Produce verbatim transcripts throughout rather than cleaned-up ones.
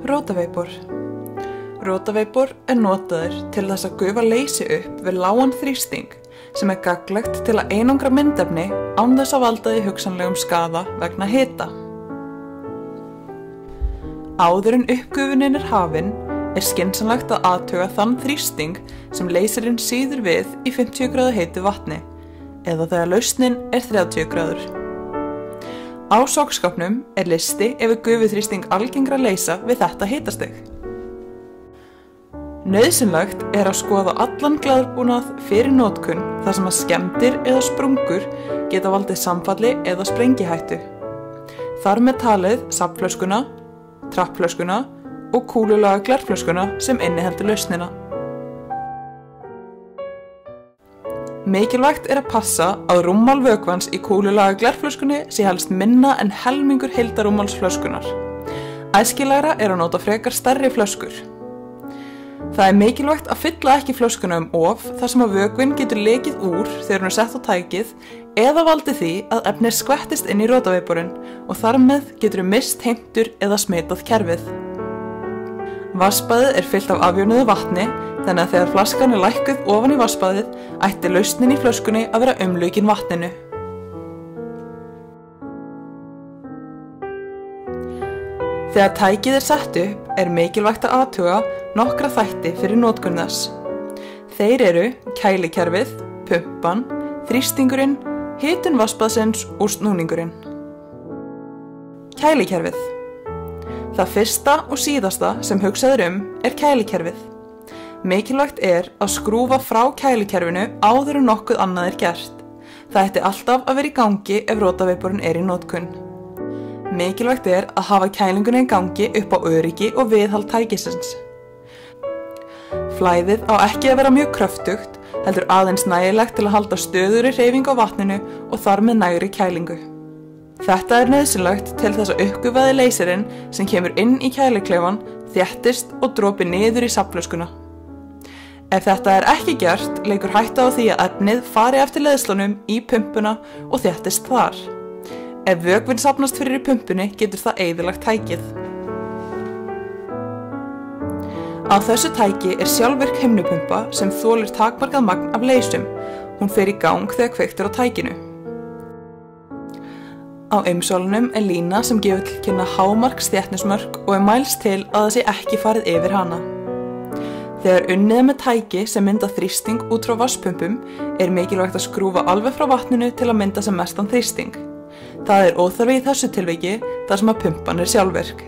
Rótaveipor. Rótaveipor er notaður til þess að gufa leysi upp við lágan þrýsting sem er gagnlegt til að einangra myndefni án þess að valda því hugsanlegum skaða vegna hita. Áður en uppgufunin er hafin er skynsamlegt að athuga þann þrýsting sem leysirinn sýður við í fimmtíu gráðu heitu vatni eða þegar lausnin er þrjátíu gráður. Á sogskapnum er listi yfir gufuþrýsting algengra leysa við þetta hitastig. Nauðsynlegt er að skoða allan glærbúnað fyrir notkun þar sem að skemmdir eða sprungur geta valdið samfalli eða sprengihættu. Þar með talið safnflöskuna, trappflöskuna og kúlulaga glerflöskuna sem inniheldur lausnina. Mikilvægt er að passa að rúmmál vökvans í kúlulaga glerflöskunni sé helst minna en helmingur heildarrúmmáls flöskunar. Æskilegra er að nota frekar stærri flöskur. Það er mikilvægt að fylla ekki flöskuna um of þar sem að vökvinn getur lekið úr þegar hún er sett á tækið eða valdið því að efnið skvettist inn í rótaveiporinn og þar með getur mist heimtur eða smitað kerfið. Vatnsbaðið er fyllt af afjónuðu vatni þannig að þegar flaskan er lækkuð ofan í vatnsbaðið ætti lausnin í flöskunni að vera umlukin vatninu. Þegar tækið er sett upp er mikilvægt að athuga nokkra þætti fyrir notkun þess. Þeir eru kælikerfið, pumpan, þrýstingurinn, hitun vatnsbaðsins og snúningurinn. Kælikerfið. Það fyrsta og síðasta sem hugsað er um er kælikerfið. Mikilvægt er að skrúfa frá kælikerfinu áður en nokkuð annað er gert. Það ætti alltaf að vera í gangi ef rótaveiporinn er í notkun. Mikilvægt er að hafa kælinguna í gangi upp á öryggi og viðhald tækisins. Flæðið á ekki að vera mjög kröftugt, heldur aðeins nægilegt til að halda stöðugri hreyfingu á vatninu og þar með nægri kælingu. Þetta er nauðsynlegt til þess að uppgufaði leysirinn sem kemur inn í kæliklefan þéttist og dropi niður í safnflöskuna. Ef þetta er ekki gert, leikur hætta á því að efnið fari eftir leiðslunum í pumpuna og þéttist þar. Ef vökvinn safnast fyrir í pumpunni getur það eyðilagt tækið. Á þessu tæki er sjálfvirk himnupumpa sem þolir takmarkað magn af leysum. Hún fer í gang þegar kveikt er á tækinu. Á umsólunum er lína sem gefur til kynna hámarks þéttnismörk og er mælst til að það sé ekki farið yfir hana. Þegar unnið er með tæki sem mynda þrýsting út frá vatnspumpum er mikilvægt að skrúfa alveg frá vatninu til að mynda sem mestan þrýsting. Það er óþarfi í þessu tilviki þar sem að pumpan er sjálfvirk.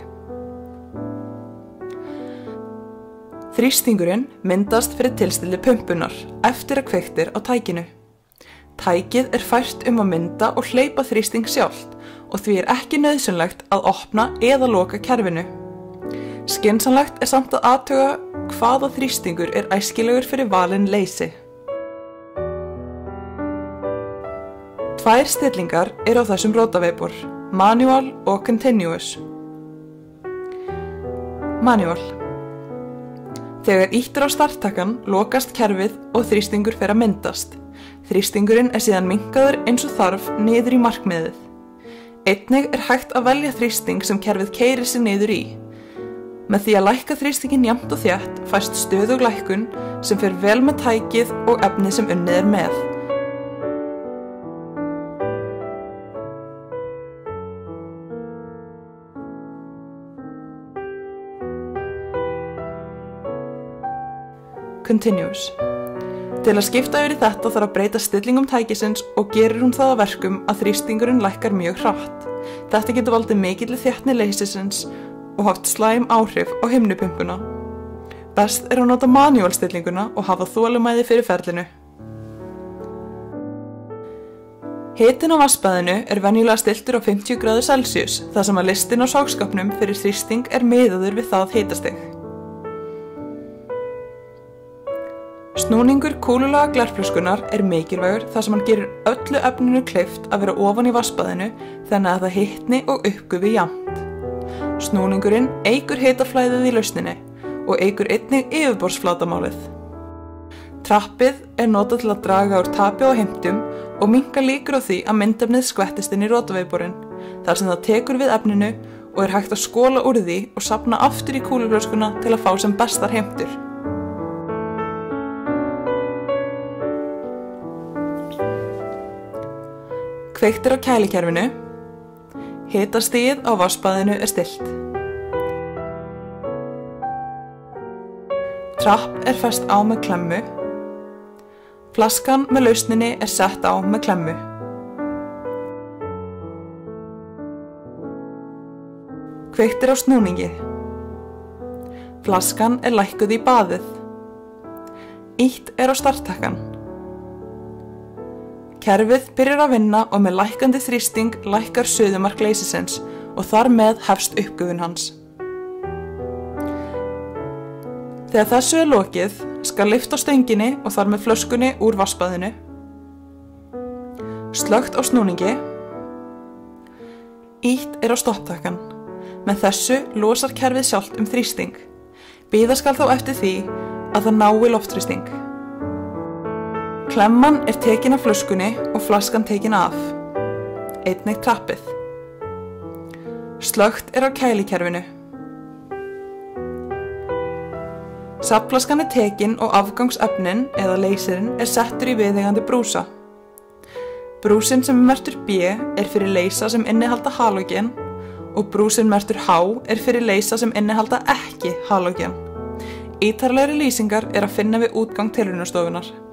Þrýstingurinn myndast fyrir tilstilli pumpunar eftir að kveikt er á tækinu. Tækið er fært um að mynda og hleypa þrýsting sjálft og því er ekki nauðsynlegt að opna eða loka kerfinu. Skynsamlegt er samt að athuga hvaða þrýstingur er æskilegur fyrir valin leysi. Tvær stillingar eru á þessum rótaveipor, manual og continuous. Manual. Þegar ýtt er á starttakkann lokast kerfið og þrýstingur fer að myndast. Þrýstingurinn er síðan minnkaður eins og þarf niður í markmiðið. Einnig er hægt að velja þrýsting sem kerfið keyrir sig niður í. Með því að lækka þrýstingin jafnt og þétt fæst stöðug lækkun sem fer vel með tækið og efnið sem unnið er með. Continuous. Til að skipta yfir í þetta þarf að breyta stillingum tækisins og gerir hún það að verkum að þrýstingurinn lækkar mjög hratt. Þetta getur valdið mikilli þéttni leysisins og haft slæm áhrif á himnupumpuna. Best er að nota manual stillinguna og hafa þolinmæði fyrir ferlinu. Hitinn á vatnsbaðinu er venjulega stilltur á fimmtíu gráður Celsius þar sem að listinn á sogskapnum fyrir þrýsting er miðaður við það hitastig. Snúningur kúlulaga glerflöskunnar er mikilvægur þar sem hann gerir öllu efninu kleift að vera ofan í vatnsbaðinu þannig að það hitni og uppgufi jafnt. Snúningurinn eykur hitaflæðið í lausninni og eykur einnig yfirborðsflatamálið. Trappið er notað til að draga úr tapi á heimtum og minnka líkur á því að myndefnið skvettist inn í rótaveiporinn þar sem það tekur við efninu og er hægt að skola úr því og safna aftur í kúluflöskuna til að fá sem bestar heimtur. Kveikt er á kælikerfinu. Hitastigið á vatnsbaðinu er stillt. Trapp er fest á með klemmu. Flaskan með lausninni er sett á með klemmu. Kveikt er á snúningi. Flaskan er lækkuð í baðið. Ýtt er á starttakkan. Kerfið byrjar að vinna og með lækkandi þrýsting lækkar suðumark leysisins og þar með hefst uppgufun hans. Þegar þessu er lokið skal lyfta á stönginni og þar með flöskunni úr vatnsbaðinu. Slökkt á snúningi. Ýtt er á stopptakkan. Með þessu losar kerfið sjálft um þrýsting. Bíða skal þá eftir því að það nái loftþrýsting. Klemman er tekin af flöskunni og flaskan tekin af. Einnig trappið. Slökkt er á kælikerfinu. Safnflaskan er tekin og afgangsefnin eða leysirinn er settur í viðeigandi brúsa. Brúsin sem er merktur B er fyrir leysa sem innihalda halógen og brúsin merktur H er fyrir leysa sem innihalda ekki halógen. Ítarlegri lýsingar er að finna við útgang tilraunastofunnar.